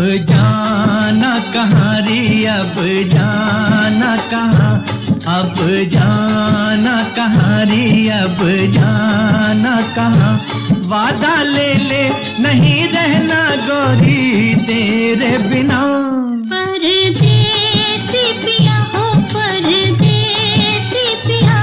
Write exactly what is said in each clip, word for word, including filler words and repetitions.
जाना कहाँ रे, अब जाना कहाँ, अब जाना कहाँ रे, अब जाना कहाँ। वादा ले ले नहीं रहना गोरी तेरे बिना। परदेसी पिया हो परदेसी पिया,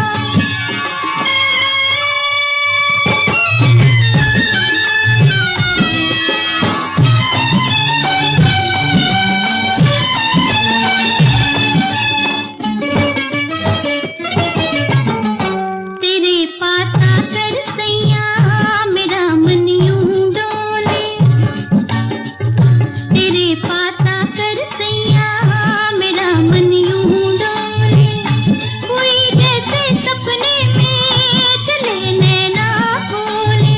तेरे पास आकर सैया मेरा मन यूं डोले, तेरे पास आकर सैया मेरा मन यूं डोले। कोई जैसे सपने में चले नैना बोले।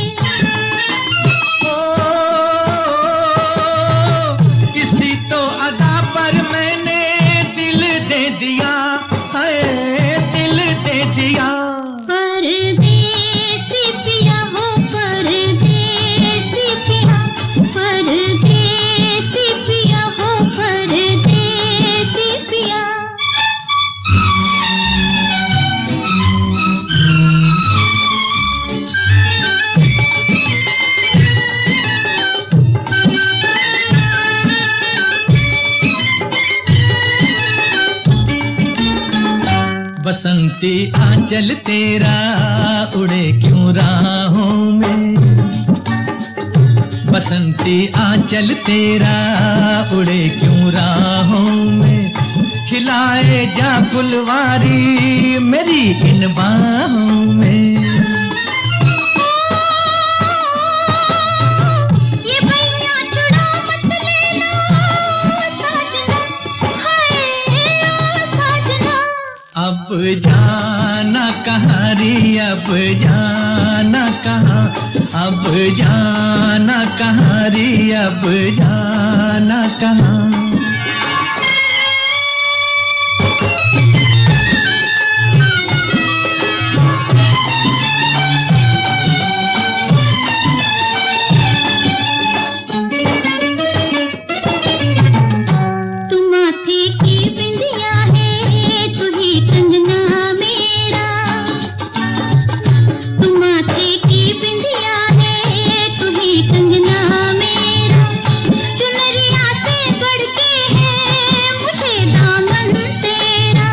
ओ किसी तो अदा पर मैंने दिल दे दिया, हाय दिल दे दिया। परदेसी पिया हो परदेसी पिया, परदेसी पिया हो परदेसी पिया। बसंती आंचल तेरा उड़े क्यों राहों में, बसंती आंचल तेरा उड़े क्यों राहों में। खिलाए जा फुलवारी मेरी इन बाहों में। ये भैया चुड़ा मत लेना साजना, हाय ओ साजना। अब जाना कहाँ रे, अब जाना कहाँ, अब जाना कहाँ रे, अब जाना कहाँ। तू माथे की बिंदिया है तू ही कंगना मेरा, तू माथे की बिंदिया है तू ही कंगना मेरा। चुनरिया से बढ़ के है मुझे दामन तेरा।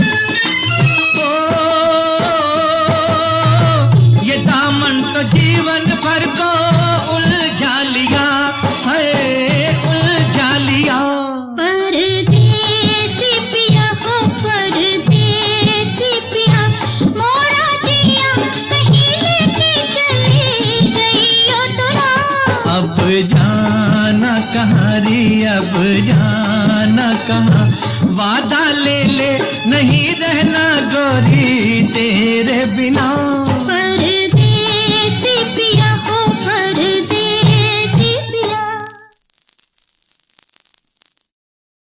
ओ ये दामन तो जीवन भर को उलझा लिया, है उलझा लिया। परदेसी पिया हो परदेसी पिया, मोरा जिया कहीं लेके चली गई ओ तोरा। अब जाना कहाँ रे, अब जाना कहाँ। वादा ले ले नहीं रहना गोरी तेरे बिना।